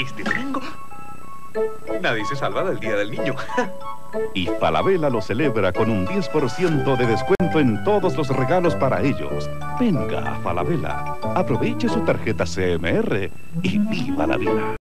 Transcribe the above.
este domingo nadie se salva del Día del Niño. Y Falabella lo celebra con un 10% de descuento en todos los regalos para ellos. Venga a Falabella, aproveche su tarjeta CMR y viva la vida.